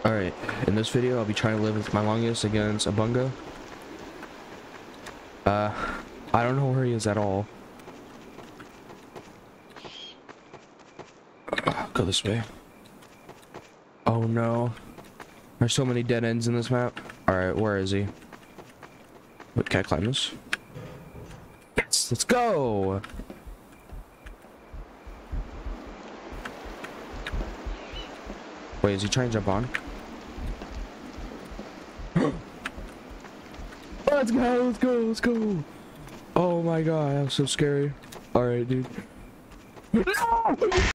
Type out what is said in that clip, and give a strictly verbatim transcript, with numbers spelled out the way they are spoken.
Alright, in this video I'll be trying to live with my longest against OBUNGA. Uh, I don't know where he is at all. Uh, go this way. Oh no. There's so many dead ends in this map. Alright, where is he? Wait, can I climb this? Yes, let's go! Wait, is he trying to jump on? Let's go, let's go, let's go! Oh my god, I'm so scary. Alright, dude. No!